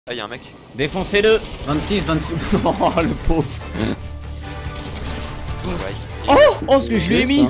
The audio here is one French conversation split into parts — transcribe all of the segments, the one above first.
Ah, y'a un mec. Défoncez-le. 26. Oh le pauvre. Ouais. Oh ce que je lui ai mis.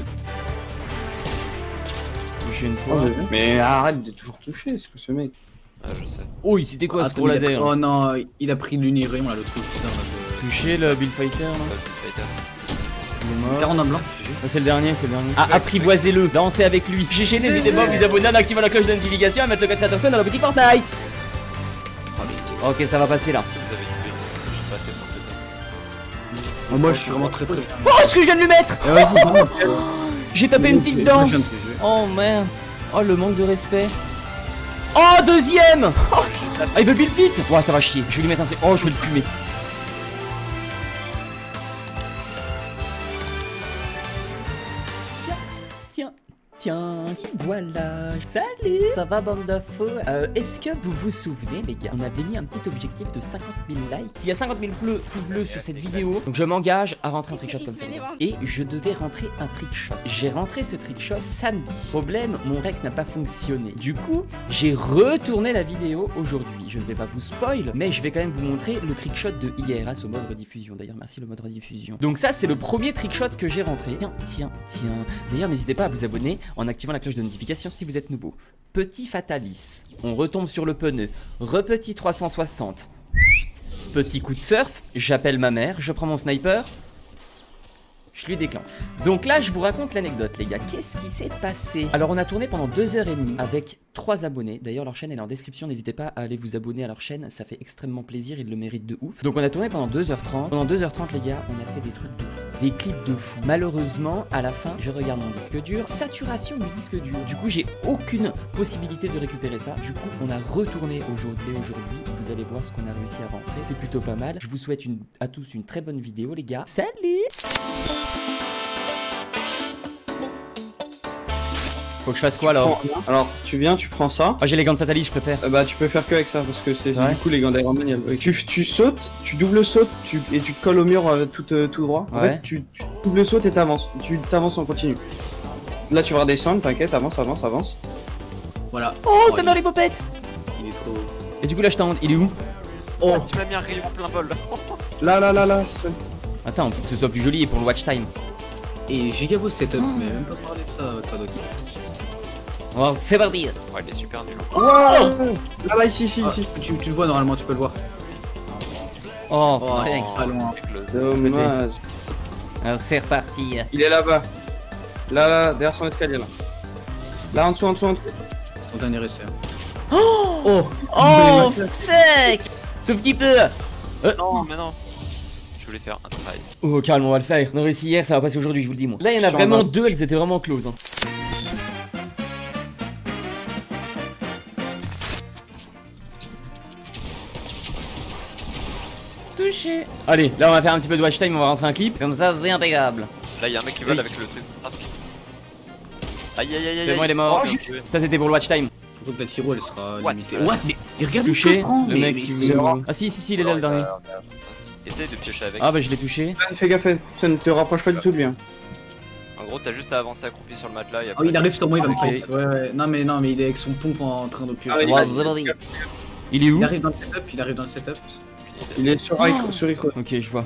J'ai une fois. Mais arrête de toujours toucher ce mec. Ah, je sais. Oh il c'était quoi ce gros laser? Oh non, il a pris l'unirum là le truc. Touché le Build Fighter là. Il est mort. 40 en blanc. Ah, c'est le dernier, c'est le dernier. Ah, apprivoisez-le, dansez avec lui. GG, n'hésitez pas à vous abonner en activant la cloche de notification et à mettre le code Patterson dans le petit portail. Ok, ça va passer là. Est-ce que vous avez du build? Je suis passé pour cette Oh, moi je suis vraiment très bien. Oh, ce que je viens de lui mettre. J'ai tapé une petite danse. Oh merde. Oh, le manque de respect. Oh, deuxième. Ah, il veut build fit. Ouais, ça va chier. Je vais lui mettre un truc. Oh, je vais le fumer. Tiens, voilà, salut. Ça va bande d'infos. Est-ce que vous vous souvenez les gars, on avait mis un petit objectif de 50 000 likes. S'il y a 50 000 pouces bleus sur cette vidéo, donc je m'engage à rentrer un trickshot comme ça. Et je devais rentrer un trickshot. J'ai rentré ce trickshot samedi. Problème, mon rec n'a pas fonctionné. Du coup, j'ai retourné la vidéo aujourd'hui. Je ne vais pas vous spoil, mais je vais quand même vous montrer le trickshot de hier grâce au mode rediffusion. D'ailleurs, merci le mode rediffusion. Donc ça, c'est le premier trickshot que j'ai rentré. Tiens. D'ailleurs, n'hésitez pas à vous abonner en activant la cloche de notification si vous êtes nouveau. Petit Fatalis, on retombe sur le pneu, repetit 360, petit coup de surf, j'appelle ma mère, je prends mon sniper, je lui déclenche. Donc là, je vous raconte l'anecdote, les gars. Qu'est-ce qui s'est passé? Alors, on a tourné pendant 2h30 avec 3 abonnés. D'ailleurs, leur chaîne elle est en description. N'hésitez pas à aller vous abonner à leur chaîne. Ça fait extrêmement plaisir. Ils le méritent de ouf. Donc, on a tourné pendant 2h30. Pendant 2h30, les gars, on a fait des trucs de fou. Des clips de fou. Malheureusement, à la fin, je regarde mon disque dur. Saturation du disque dur. Du coup, j'ai aucune possibilité de récupérer ça. Du coup, on a retourné aujourd'hui. Vous allez voir ce qu'on a réussi à rentrer. C'est plutôt pas mal. Je vous souhaite à tous une très bonne vidéo, les gars. Salut! Faut que je fasse quoi alors? Alors tu viens, tu prends ça. Ah, j'ai les gants de Fatalis, je préfère. Bah tu peux faire que avec ça parce que c'est Ouais. du coup les gants d'Iron Man. Tu sautes, tu double sautes et tu te colles au mur tout droit. En Ouais. fait, tu double sautes et t'avances. Tu t'avances en continu. Là tu vas redescendre, t'inquiète, avance. Voilà. Oh, ça me donne les popettes. Il est trop. Et du coup là je tente, il est où? Oh, tu m'as mis un rayon plein bol. Là. Attends, pour que ce soit plus joli et pour le watch time. Et giga beau setup, mais même pas parler de ça, toi Doki. Oh, c'est parti. Ouais, il est super nul. Là, ici. Tu le vois normalement, tu peux le voir. Oh, Oh, thanks. pas loin. Dommage. Alors c'est reparti. Il est là-bas. Là, derrière son escalier là. Là en dessous. Son dernier essai. Oh, sec. Sauf qu'il peut. Non, mais non. Je voulais faire un travail. Oh, calme, on va le faire. On a réussi hier, ça va passer aujourd'hui, je vous le dis moi. Là, il y en a vraiment deux, elles étaient vraiment close. Hein. Touché. Allez, là on va faire un petit peu de watch time, on va rentrer un clip. Comme ça, c'est impeccable. Là, y'a un mec qui vole avec le truc. Aïe. C'est bon, il est mort. Oh, Ça, c'était pour le watch time. Surtout que la tiro elle sera What? limitée. What? Mais regarde Touché. Le mec mais qui c'est veut- vraiment. Ah, si, il est là le dernier. Essaye de piocher avec. Ah, bah je l'ai touché. Fais gaffe, ça ne te rapproche pas du tout de lui. Hein. En gros, t'as juste à avancer accroupi sur le matelas. Oh, il arrive sur moi, il va me Ok. fight. Ouais. Non, mais il est avec son pompe en train de piocher. Ah, Ouais, c'est parti. Il est où? Il arrive dans le setup. Il est sur Icro. Ok, je vois.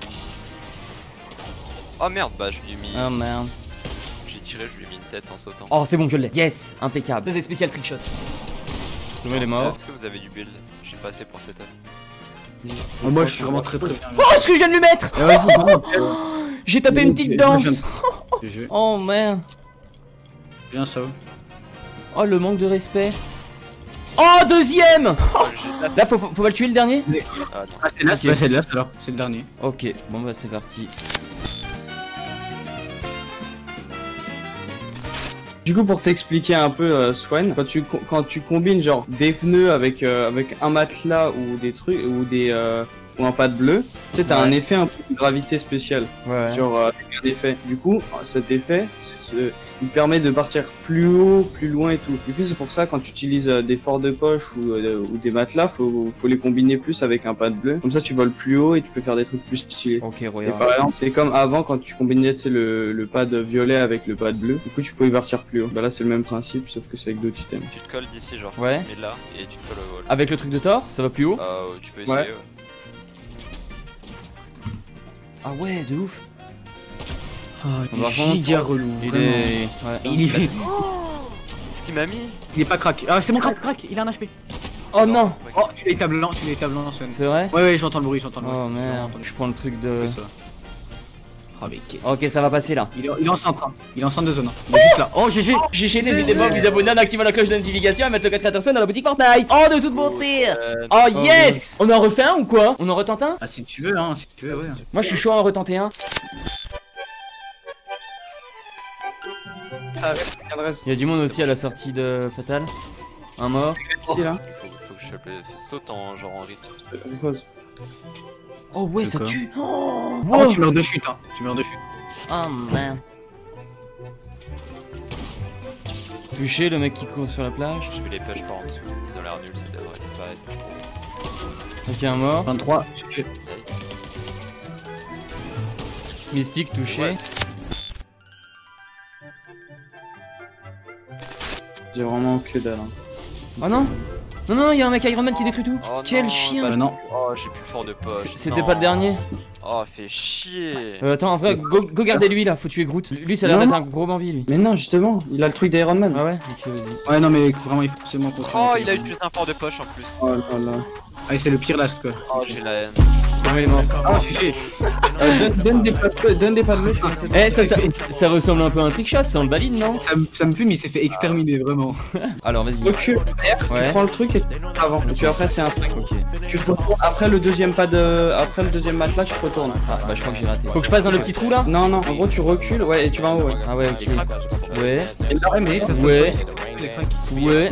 Oh merde, bah je lui ai mis. Oh merde. J'ai tiré, je lui ai mis une tête en sautant. Oh, c'est bon, je l'ai. Yes, impeccable. Ça, c'est spécial trickshot. Il est mort. Est-ce que vous avez du build? J'ai pas assez pour setup. Moi je suis vraiment très bien. Oh, ce que je viens de lui mettre. J'ai tapé une petite danse. Oh merde. Bien ça. Oh, le manque de respect. Oh, deuxième. Là, faut pas le tuer le dernier? Ah non. Ah, c'est là, Ok. c'est là alors, c'est le dernier. Ok, bon bah c'est parti. Du coup, pour t'expliquer un peu, Swan, quand tu combines genre des pneus avec un matelas ou des trucs ou des ou un pad bleu, tu sais, t'as un effet un peu de gravité spécial. Ouais. Sur un effet. Du coup, cet effet, il permet de partir plus haut, plus loin et tout. Du coup, c'est pour ça quand tu utilises des forts de poche ou des matelas, faut les combiner plus avec un pad bleu. Comme ça, tu voles plus haut et tu peux faire des trucs plus stylés. Ok, Et regarde. par exemple, c'est comme avant quand tu combinais tu sais, le pad violet avec le pad bleu. Du coup, tu pouvais partir plus haut. Bah là, c'est le même principe, sauf que c'est avec d'autres items. Tu te colles d'ici, genre. Ouais. Tu mets là et tu te colles au wall. Avec le truc de Thor, ça va plus haut? Tu peux essayer, Ouais. ouais. Ah ouais, de ouf. Ah, il Par est contre, giga relou. Il vraiment. est. Ouais. Ce qu'il m'a mis. Il est pas crack. Ah, c'est mon crack, il a un HP. Oh non! Oh, tu l'as établant, Sven. C'est vrai? Ouais, j'entends le bruit, Oh merde, je prends le truc de. Oh, mais qu'est-ce Ok, ça va passer là. il est en centre, hein. Il est en centre de zone. Hein. Il est juste là. Oh, GG. GG, n'hésitez pas à vous abonner en activant la cloche de notification et à mettre le code créateur dans la boutique Fortnite. Oh, de toute beauté! Oh yes! On en refait un ou quoi? On en retente un? Ah, si tu veux, hein, si tu veux, ouais. Moi je suis chaud à en retenter un. Ah, regarde, Il y a du monde aussi à la sortie de Fatal. Un mort. ici là. Faut que je chope les saute en genre en rythme. Rose. Oh ouais, ça D'accord. tue. Oh, Oh, wow. tu meurs de chute, hein. Tu meurs de chute. Oh man. Touché le mec qui court sur la plage. J'ai vu les push par en dessous. Ils ont l'air nuls, ça devrait pas être. Ok, un mort. 23. Nice. Mystique touché. Ouais. J'ai vraiment que dalle. Hein. Oh non! Non, non, il y a un mec Iron Man qui détruit tout. Oh Quel non, chien! Bah, non. Oh, j'ai plus le fort de poche. C'était Non. pas le dernier. Oh, fait chier. Attends, en vrai, go garder lui là, faut tuer Groot. Lui, ça a l'air Non. d'être un gros Bambi lui. Mais non, justement, il a le truc d'Iron Man. Ah ouais? Ok, vas-y. Ouais, non, mais vraiment, il faut absolument continuer. Oh, il a utilisé un fort de poche en plus. Oh là là. Ah, c'est le pire last, quoi. Oh, j'ai la haine. C'est bon, il est mort. Ah, GG. Donne des pads bleus, je pense. Eh, ça ressemble un peu à un trickshot, ça on le valide, non? Ça me fume, il s'est fait exterminer, vraiment. Alors, vas-y. Recule, Ouais. tu prends le truc et tu avant. Et puis après, c'est un truc. Ok. Tu te retournes après le deuxième pad, après le deuxième matelas, tu te retournes. Ah, bah, je crois que j'ai raté. Faut que je passe dans le petit trou là? Non, non, en gros, tu recules, ouais, et tu vas en haut, ouais. Ah ouais, ok. Ouais. Et là, ouais, mais ça se Ouais. les cracks. Ouais.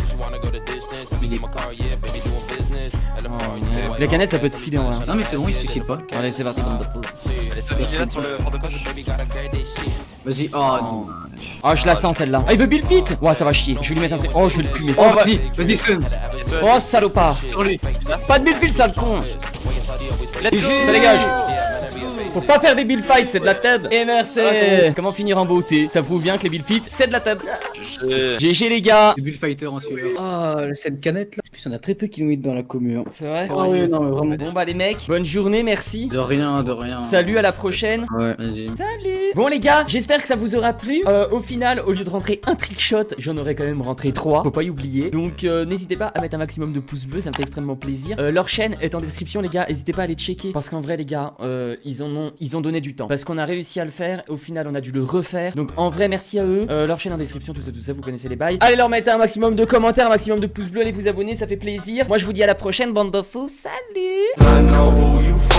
La canette, ça peut être stylé en vrai. Non, mais c'est bon, il se suicide pas. Allez, c'est parti. Allez, toi, là sur le fort de poche. Vas-y. Oh, non. Ah, je la sens celle-là. Ah, il veut build fit. Ouais, ça va chier. Je vais lui mettre un truc. Oh, je vais le plumer. Oh, vas-y, vas-y, Sven. Oh, salopard. Sur lui. Pas de build fit, sale con. Let's go. Ça dégage. Faut pas faire des build fights, c'est de la tub. Et merci. Comment finir en beauté? Ça prouve bien que les build fit, c'est de la tub. GG les gars. Le bullfighter en sueur. Ah, cette canette là. En plus, on a très peu qui nous dans la commune. C'est vrai? Ah oui, non, mais vraiment. Bon bah les mecs, bonne journée, merci. De rien, de rien. Salut, à la prochaine. Ouais, vas-y. Salut. Bon les gars, j'espère que ça vous aura plu. Au final, au lieu de rentrer un trickshot, j'en aurais quand même rentré 3. Faut pas y oublier. Donc n'hésitez pas à mettre un maximum de pouces bleus, ça me fait extrêmement plaisir. Leur chaîne est en description les gars, n'hésitez pas à aller checker. Parce qu'en vrai les gars, ils ont donné du temps. Parce qu'on a réussi à le faire, au final on a dû le refaire. Donc en vrai merci à eux. Leur chaîne en description, tout ça, vous connaissez les bails. Allez leur mettre un maximum de commentaires, un maximum de pouces bleus, allez vous abonner, ça fait plaisir. Moi je vous dis à la prochaine bande de fous, salut. I know who you